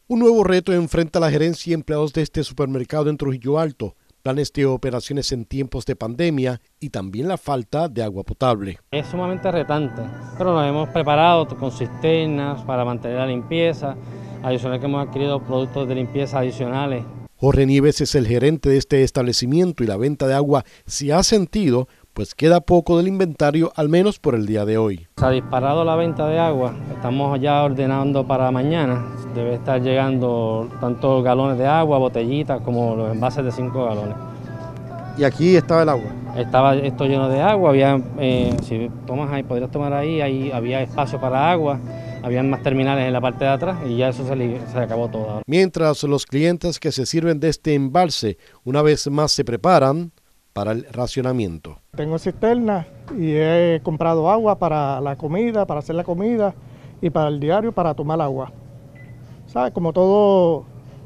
Un nuevo reto enfrenta la gerencia y empleados de este supermercado en Trujillo Alto, planes de operaciones en tiempos de pandemia y también la falta de agua potable. Es sumamente retante, pero nos hemos preparado con cisternas para mantener la limpieza, adicional que hemos adquirido productos de limpieza adicionales. Jorge Nieves es el gerente de este establecimiento y la venta de agua se ha sentido, pues queda poco del inventario, al menos por el día de hoy. Se ha disparado la venta de agua, estamos ya ordenando para mañana, debe estar llegando tanto galones de agua, botellitas, como los envases de 5 galones. ¿Y aquí estaba el agua? Estaba esto lleno de agua, había, si tomas ahí, podrías tomar ahí había espacio para agua, habían más terminales en la parte de atrás y ya eso se acabó todo. Mientras los clientes que se sirven de este embalse una vez más se preparan para el racionamiento. Tengo cisterna y he comprado agua para la comida, para hacer la comida y para el diario para tomar agua. ¿Sabes? Como todo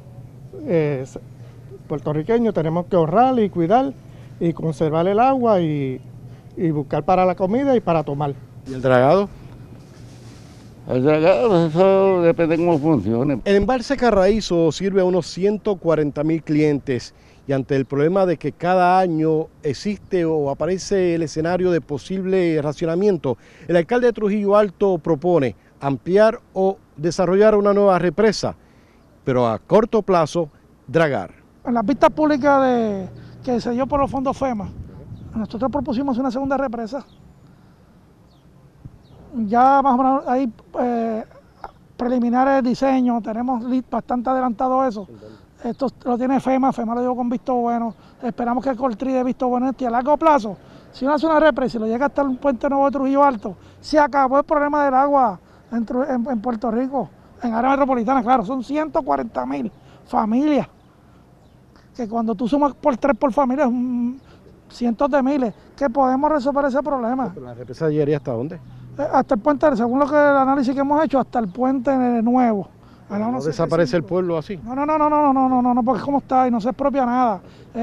puertorriqueño tenemos que ahorrar y cuidar y conservar el agua y buscar para la comida y para tomar. ¿Y el dragado? El dragado, eso depende de cómo funcione. El embalse Carraízo sirve a unos 140,000 clientes y ante el problema de que cada año existe o aparece el escenario de posible racionamiento, el alcalde de Trujillo Alto propone ampliar o desarrollar una nueva represa, pero a corto plazo dragar. En las vistas públicas que se dio por los fondos FEMA, nosotros propusimos una segunda represa. Ya más o menos hay preliminares de diseño, tenemos bastante adelantado eso. Esto lo tiene FEMA lo dio con visto bueno. Esperamos que el Coltri dé visto bueno y a largo plazo, si uno hace una represa y lo llega hasta el puente nuevo de Trujillo Alto, se acabó el problema del agua en Puerto Rico, en área metropolitana, claro, son 140,000 familias, que cuando tú sumas por 3 por familia, cientos de miles, que podemos resolver ese problema. ¿Pero la represa llegaría hasta dónde? Hasta el puente, según lo que el análisis que hemos hecho, hasta el puente nuevo. ¿No desaparece el pueblo así? No, porque como está y no se expropia nada.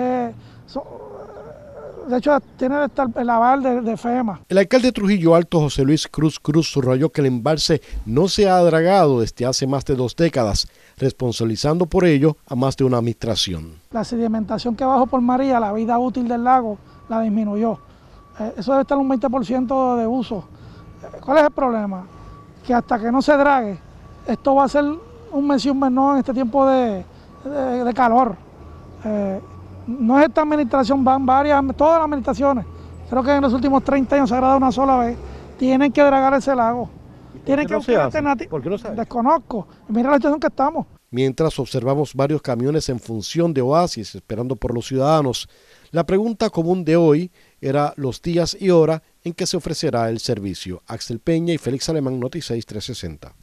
De hecho, tiene que estar el aval de FEMA. El alcalde de Trujillo Alto, José Luis Cruz subrayó que el embalse no se ha dragado desde hace más de 2 décadas, responsabilizando por ello a más de una administración. La sedimentación que bajó por María, la vida útil del lago, la disminuyó. Eso debe estar un 20% de uso. ¿Cuál es el problema? Que hasta que no se drague, esto va a ser un mes y un mes no en este tiempo de calor. No es esta administración, van todas las administraciones. Creo que en los últimos 30 años se ha dado una sola vez. Tienen que dragar ese lago. Tienen que buscar alternativas. ¿Por qué no se hace? Desconozco. Mira la situación que estamos. Mientras observamos varios camiones en función de Oasis esperando por los ciudadanos, la pregunta común de hoy era los días y hora en que se ofrecerá el servicio. Axel Peña y Félix Alemán, Noti 6 360.